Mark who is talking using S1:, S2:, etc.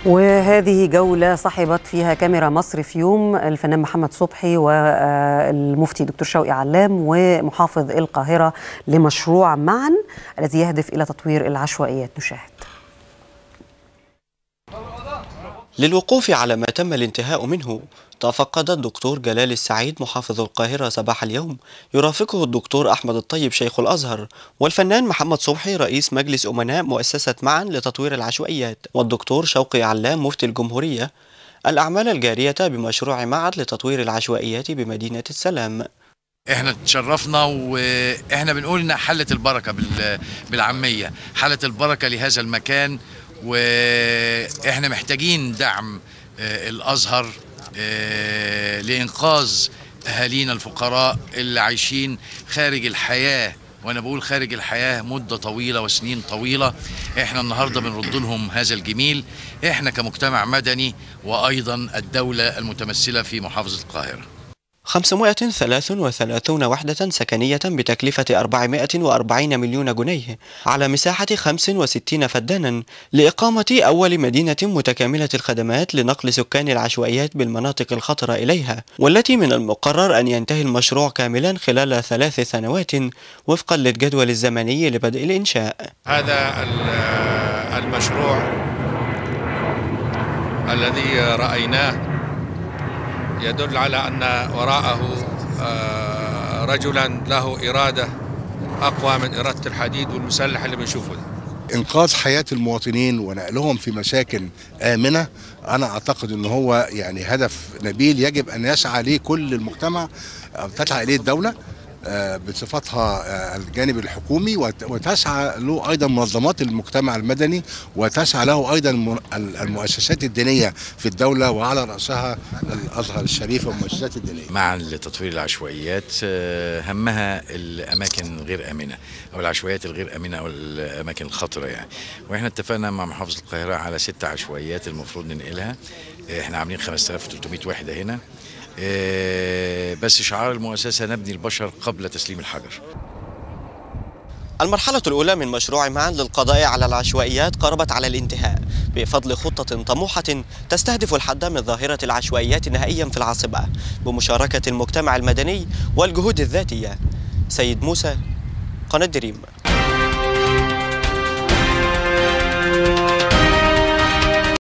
S1: وهذه جولة صاحبت فيها كاميرا مصر في يوم الفنان محمد صبحي والمفتي دكتور شوقي علام ومحافظ القاهرة لمشروع معا الذي يهدف إلى تطوير العشوائيات. نشاهد.
S2: للوقوف على ما تم الانتهاء منه تفقد الدكتور جلال السعيد محافظ القاهرة صباح اليوم، يرافقه الدكتور أحمد الطيب شيخ الأزهر والفنان محمد صبحي رئيس مجلس أمناء مؤسسة معا لتطوير العشوائيات، والدكتور شوقي علام مفتي الجمهورية الأعمال الجارية بمشروع معد لتطوير العشوائيات بمدينة السلام.
S3: احنا تشرفنا واحنا بنقول ان حلت البركة بالعامية، حلت البركة لهذا المكان، واحنا محتاجين دعم الأزهر لإنقاذ أهالينا الفقراء اللي عايشين خارج الحياة، وأنا بقول خارج الحياة مدة طويلة وسنين طويلة. احنا النهاردة بنرد لهم هذا الجميل، احنا كمجتمع مدني وأيضا الدولة المتمثلة في محافظة القاهرة.
S2: 533 وحدة سكنية بتكلفة 440 مليون جنيه على مساحة 65 فدانا لإقامة أول مدينة متكاملة الخدمات لنقل سكان العشوائيات بالمناطق الخطرة إليها، والتي من المقرر أن ينتهي المشروع كاملا خلال 3 سنوات وفقا للجدول الزمني لبدء الإنشاء.
S4: هذا المشروع الذي رأيناه يدل على أن وراءه رجلا له إرادة أقوى من إرادة الحديد والمسلح اللي بنشوفه ده.
S5: إنقاذ حياة المواطنين ونقلهم في مساكن آمنة، أنا أعتقد أنه هو يعني هدف نبيل يجب أن يسعى ليه كل المجتمع، تسعى إليه الدولة بصفتها الجانب الحكومي، وتسعى له أيضا منظمات المجتمع المدني، وتسعى له أيضا المؤسسات الدينية في الدولة وعلى رأسها الأزهر الشريف والمؤسسات الدينية.
S3: معا لتطوير العشوائيات همها الأماكن غير آمنة أو العشوائيات الغير آمنة أو الأماكن الخطرة يعني، وإحنا اتفقنا مع محافظة القاهرة على 6 عشوائيات المفروض ننقلها. إحنا عاملين 5300 وحدة هنا، بس شعار المؤسسة نبني البشر قبل تسليم الحجر.
S2: المرحلة الأولى من مشروع معا للقضاء على العشوائيات قربت على الانتهاء بفضل خطة طموحة تستهدف الحد من ظاهرة العشوائيات نهائيا في العاصمة بمشاركة المجتمع المدني والجهود الذاتية. سيد موسى، قناة دريم.